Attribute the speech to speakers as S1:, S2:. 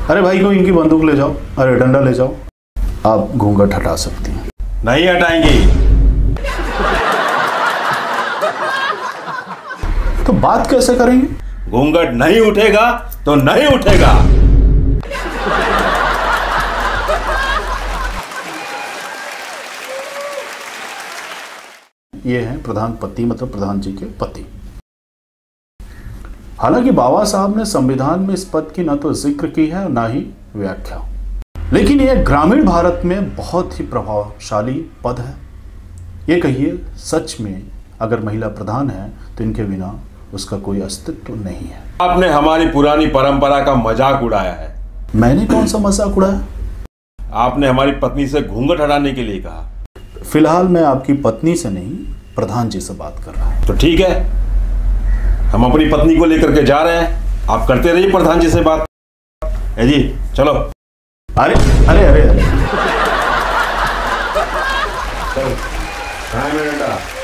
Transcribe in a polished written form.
S1: अरे भाई को इनकी बंदूक ले जाओ, अरे डंडा ले जाओ, आप घूंघट हटा सकती हैं।
S2: नहीं हटाएंगी।
S1: तो बात कैसे करेंगे?
S2: घूंघट नहीं उठेगा तो नहीं उठेगा।
S1: ये हैं प्रधान पति, मतलब प्रधान जी के पति। हालांकि बाबा साहब ने संविधान में इस पद की न तो जिक्र की है और न ही व्याख्या, लेकिन यह ग्रामीण भारत में बहुत ही प्रभावशाली पद है। ये कहिए सच में अगर महिला प्रधान है तो इनके बिना उसका कोई अस्तित्व नहीं है।
S2: आपने हमारी पुरानी परंपरा का मजाक उड़ाया है।
S1: मैंने कौन सा मजाक उड़ाया?
S2: आपने हमारी पत्नी से घूंघट हटाने के लिए कहा।
S1: फिलहाल मैं आपकी पत्नी से नहीं, प्रधान जी से बात कर रहा हूं।
S2: तो ठीक है, हम अपनी पत्नी को लेकर के जा रहे हैं, आप करते रहिए प्रधान जी से बात। है जी, चलो।
S1: अरे अरे अरे अरे
S2: चलो, 2 मिनट।